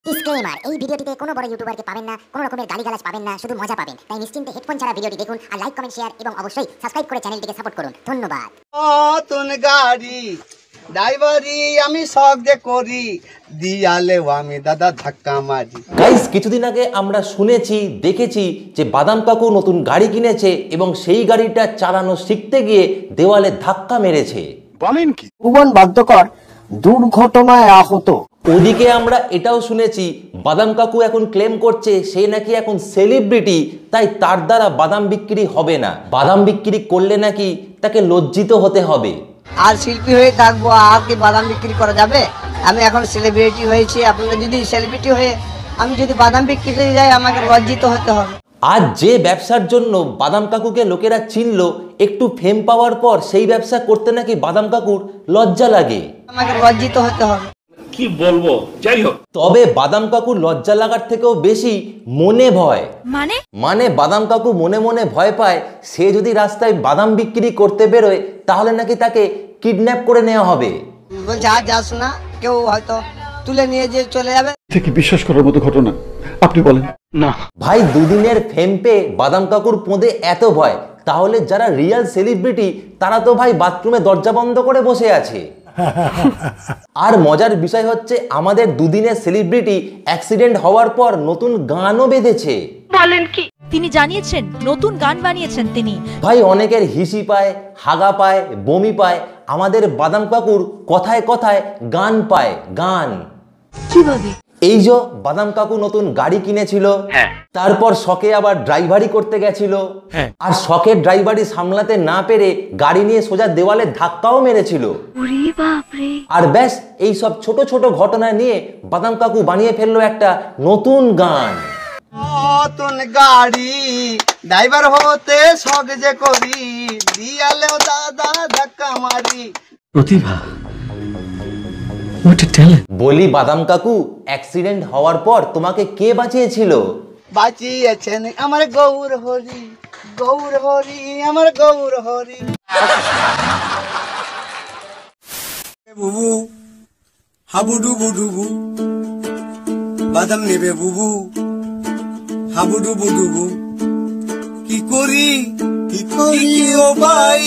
Disclaimer, এই ভিডিওটিতে কোনো বড় ইউটিউবারকে পাবেন না, কোনো রকমের গালিগালাজ পাবেন না, শুধু মজা পাবেন। তাই নিশ্চিন্তে হেডফোন ছাড়া ভিডিওটি দেখুন আর লাইক, কমেন্ট, শেয়ার এবং অবশ্যই সাবস্ক্রাইব করে চ্যানেলটিকে সাপোর্ট করুন। ধন্যবাদ। নতুন গাড়ি ড্রাইভারি আমি শখ যে করি, দিয়ালেও আমি দাদা ধাক্কা মারি। গাইস, কিছুদিন আগে আমরা শুনেছি দেখেছি যে বাদাম কাকু নতুন গাড়ি কিনেছে এবং সেই গাড়িটা চালানো শিখতে গিয়ে দেওয়ালে ধাক্কা মেরেছে। বলেন কি? ভুবন বাদ্যকর দুর্ঘটনায় আহত। ওদিকে আমরা এটাও শুনেছি বাদাম কাকু এখন ক্লেম করছে সে নাকি এখন সেলিব্রিটি, তাই তার দ্বারা বাদাম বিক্রি হবে না। বাদাম বিক্রি করলে নাকি তাকে লজ্জিত হতে হবে। আর শিল্পী হয়ে থাকবো, আর কি বাদাম বিক্রি করা যাবে? আমি এখন সেলিব্রিটি হয়েছি, আপনারা যদি সেলিব্রিটি হয়ে আমি যদি বাদাম বিক্রি করে যাই আমাকে লজ্জিত হতে হবে। আজ যে ব্যবসার জন্য বাদাম কাকুকে লোকেরা চিনল, একটু ফেম পাওয়ার পর সেই ব্যবসা করতে নাকি বাদাম কাকুর লজ্জা লাগে। আমাকে লজ্জিত হতে হবে। কি বলবো, যাই হোক। তবে বাদাম কাকুর লজ্জা লাগার থেকেও বেশি মনে ভয়। মানে বাদাম কাকু মনে মনে ভয় পায় সে যদি রাস্তায় বাদাম বিক্রি করতে বেরোয় তাহলে নাকি তাকে কিডন্যাপ করে নেওয়া হবে। বলছে আর যাস না, কেউ হয়তো তুলে নিয়ে যে চলে যাবে। থেকে বিশ্বাস করার মতো ঘটনা আপনি বলেন না ভাই, দুদিনের ফেম পেয়ে বাদাম কাকুর পোঁদে এত ভয়, তাহলে যারা রিয়েল সেলিব্রিটি তারা তো ভাই বাথরুমে দরজা বন্ধ করে বসে আছে। আর মজার বিষয় হচ্ছে আমাদের দুদিনের সেলিব্রিটি অ্যাক্সিডেন্ট হওয়ার পর নতুন গানও বেঁধেছে। বলেন কি? তিনি জানিয়েছেন নতুন গান বানিয়েছেন তিনি। ভাই, অনেকের হিসি পায়, হাগা পায়, বমি পায়, আমাদের বাদাম কাকুর কথায় কথায় গান পায়। গান কিভাবে? এই যে বাদাম কাকু নতুন গাড়ি কিনেছিল, তারপর শখে আবার ড্রাইভারি করতে গেছিল, আর শখের ড্রাইভারি সামলাতে না পেরে গাড়ি নিয়ে সোজা দেওয়ালে ধাক্কাও মেরেছিল। আর ব্যাস এই সব ছোট ছোট ঘটনা নিয়ে বাদাম কাকু বানিয়ে ফেললো একটা নতুন গান। নতুন গাড়ি ড্রাইভার হতে শখ যে করি, দিয়ালেও দাদা ধাক্কা মারি। প্রতিভা বলি বাদাম কাকু, অ্যাক্সিডেন্ট হওয়ার পর তোমাকে কে বাঁচিয়েছিল? বাঁচিয়েছেন আমার গৌর হরি, গৌর হরি, আমার গৌর হরি। বুবু হাবুডুবু ডুবু, বাদাম নেবে বুবু হাবুডুবু ডুবু। কি করি ও ভাই,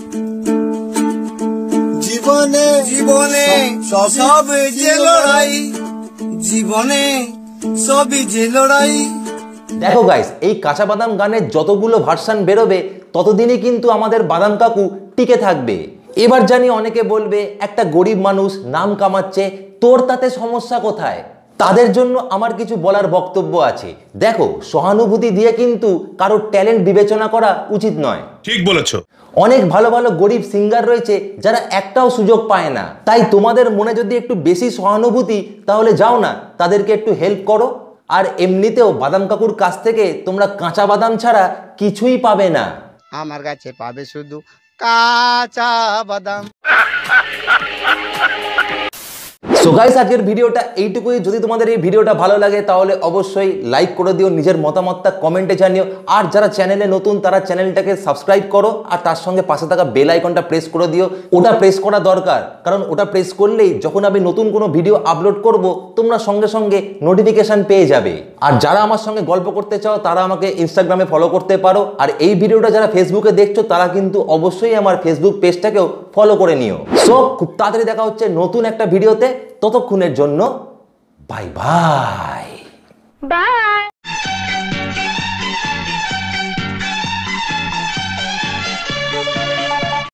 জীবনে জীবনে সব যে লড়াই, জীবনে সবই যে লড়াই। দেখো গাইস, এই কাঁচা বাদাম গানের যতগুলো ভার্সন বেরোবে ততদিনই কিন্তু আমাদের বাদাম কাকু টিকে থাকবে। এবার জানি অনেকে বলবে একটা গরিব মানুষ নাম কামাচ্ছে, তোর তাতে সমস্যা কোথায়? তাদের জন্য আমার কিছু বলার বক্তব্য আছে। দেখো, সহানুভূতি দিয়ে কিন্তু কারোর ট্যালেন্ট বিবেচনা করা উচিত নয়। ঠিক বলেছো। অনেক ভালো ভালো গরিব সিঙ্গার রয়েছে যারা একটাও সুযোগ পায় না। তাই তোমাদের মনে যদি একটু বেশি সহানুভূতি, তাহলে যাও না তাদেরকে একটু হেল্প করো। আর এমনিতেও বাদাম কাকুর কাছ থেকে তোমরা কাঁচা বাদাম ছাড়া কিছুই পাবে না। আমার কাছে পাবে শুধু কাঁচা বাদাম। সো গাইস, আজকের ভিডিওটা এইটুকুই। যদি তোমাদের এই ভিডিওটা ভালো লাগে তাহলে অবশ্যই লাইক করে দিও, নিজের মতামতটা কমেন্টে জানিও। আর যারা চ্যানেলে নতুন তারা চ্যানেলটাকে সাবস্ক্রাইব করো আর তার সঙ্গে পাশে থাকা বেল আইকনটা প্রেস করে দিও। ওটা প্রেস করা দরকার, কারণ ওটা প্রেস করলেই যখন আমি নতুন কোনো ভিডিও আপলোড করব তোমরা সঙ্গে সঙ্গে নোটিফিকেশন পেয়ে যাবে। আর যারা আমার সঙ্গে গল্প করতে চাও তারা আমাকে ইনস্টাগ্রামে ফলো করতে পারো। আর এই ভিডিওটা যারা ফেসবুকে দেখছো তারা কিন্তু অবশ্যই আমার ফেসবুক পেজটাকেও ফলো করে নিও। সো খুব তাড়াতাড়ি দেখা হচ্ছে নতুন একটা ভিডিওতে। ততক্ষণের জন্য বাই বাই।